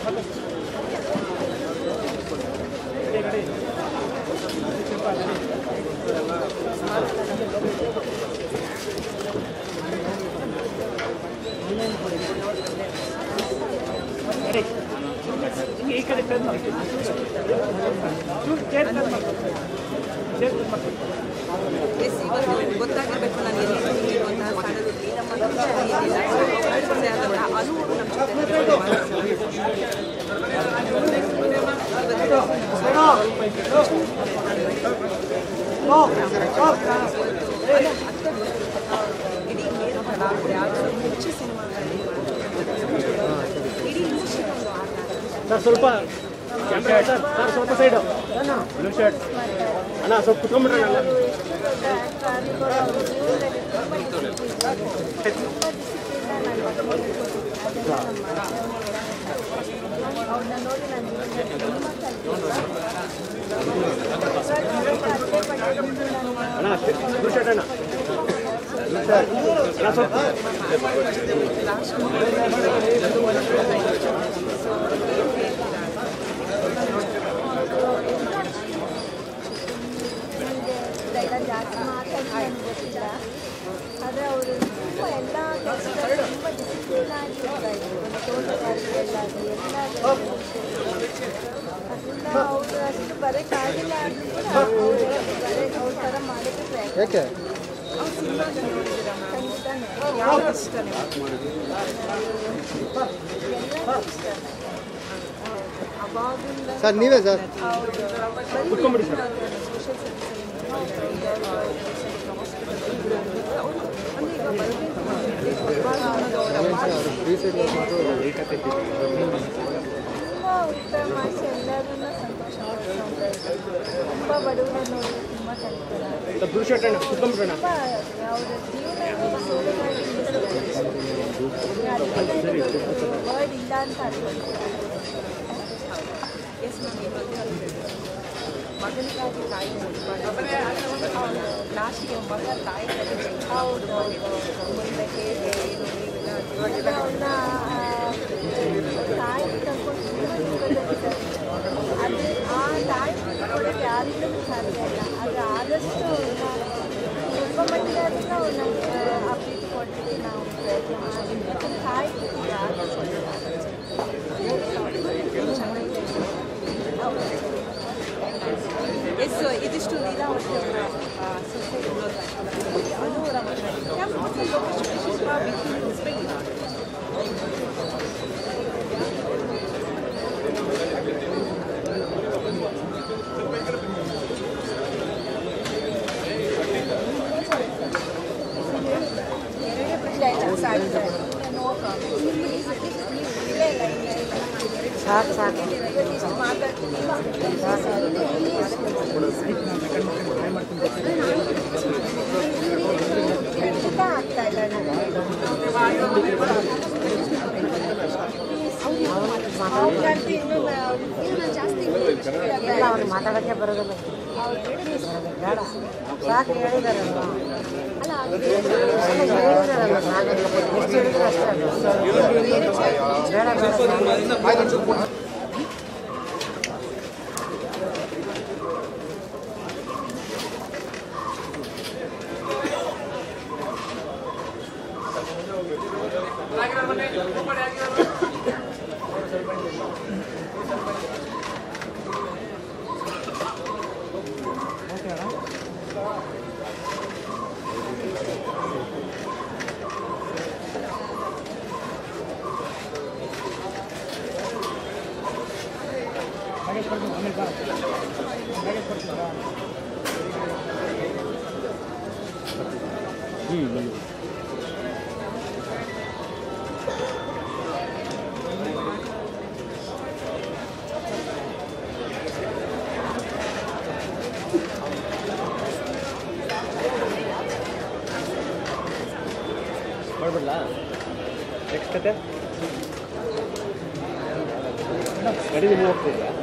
ಗೊತ್ತಾಗಬೇಕು ನಾನು ಎಲ್ಲಿ ಇರುವಂತಹ ಸ್ಥಳದಲ್ಲಿ ನಮ್ಮ ಅನುಭವ ಇಡೀ ಹೆಚ್ಚು ಸಿನಿಮಾಗಳಲ್ಲಿ ಇಡೀ ಇಂಡಸ್ಟ್ರಿ ಒಂದು ಆಟ ಸ್ವಲ್ಪ ಕ್ಯಾಮ್ರಾ ಸರ್ ಸ್ವಲ್ಪ ಸೈಡು ಬ್ಲೂ ಶರ್ಟ್ ಅಣ್ಣ ಸ್ವಲ್ಪ ಕುತ್ಕೊಂಡ್ಬಿಡ್ರಿ ಅಣ್ಣ ಬ್ಲೂ ಶರ್ಟ್ ಅಣ್ಣ ಸ್ವಲ್ಪ ಜಾಸ್ತಿ ಮಾತಾಡ್ಕೊಂಡು ಗೊತ್ತಿಲ್ಲ ಆದರೆ ಅವರು ತುಂಬ ಎಲ್ಲ ಕೆಲಸದಲ್ಲಿ ತುಂಬ ಡಿಸಿಪ್ಲಿನ್ ಆಗಿ ಇರ್ತಾಯಿದ್ರು ಒಂದು ತೋಟಗಾರಿಕೆಯಲ್ಲಾಗಲಿ ಎಲ್ಲ ಅದರಿಂದ ಅವರು ಅಷ್ಟು ಬರೋಕ್ಕಾಗಿಲ್ಲ ಅಂದರೂ ಕೂಡ ಅವ್ರ ಥರ ಮಾಡೋಕ್ಕೆ ಪ್ರಯತ್ನ ಸರ್ ನೀವೇ ಸರ್ ಉತ್ತರ ಮಾಡಿಸಿ ಎಲ್ಲರನ್ನ ಸಂತೋಷ ತುಂಬ ಬಡವರನ್ನ ನೋಡಿ ತುಂಬ ಕಲಿತಾರೆ ಅವರ ಜೀವನ ವರ್ಡ್ ಇಲ್ಲ ಅಂತ ಮಗನಿಗಾಗಿ ತಾಯಿ ಲಾಸ್ಟಿಗೆ ಮಗ ತಾಯಿ ಹೌದು ಮುಂದೆ ಹೇಗೆ ಅವನ್ನ ತಾಯಿ ತಗೊಂಡು ಅದು ಆ ತಾಯಿ ಕೊಡೋಕ್ಕೆ ಯಾರಿಗೂ ಸಾಧ್ಯ ಇಲ್ಲ ಆದರೆ ಆದಷ್ಟು ಸ್ವಲ್ಪ ಮಟ್ಟಿಗಾದ್ರೂ ಅವ್ರನ್ನ ಆ ಪ್ರೀತಿ ಕೊಡ್ತೀವಿ ನಾವು ಪ್ರಯತ್ನ ಮಾಡಿ ತಾಯಿ ಆದಷ್ಟು ಎಸ್ ಇದಿಷ್ಟು ಲೀಲಾವತಿ ಅವರ ಸೊಸೈಟಿ ಅನುರಾಮ ಸಾಕು ಸಾಕು ಮಾತಾಡ್ತೀನಿ ಆಗ್ತಾ ಇಲ್ಲ ಜಾಸ್ತಿ ಅವ್ರು ಮಾತಾಡೋಕ್ಕೆ ಬರೋದಿಲ್ಲ ಬೇಡ ಸಾಕು ಹೇಳಿದಾರಲ್ಲ ಹೇಳಿದಾರಲ್ಲ ನಾನು ಎಷ್ಟು ಹೇಳಿದ್ರೆ ಅಷ್ಟೇ ಬೇಡ ಬೇಡ ಮಾಡ್ಬಿಡ್ಲಾ ನೆಕ್ಸ್ಟ್ ಕತೆ ಗಾಡಿ ನೀವು ಹೋಗ್ತಿದ್ರಾ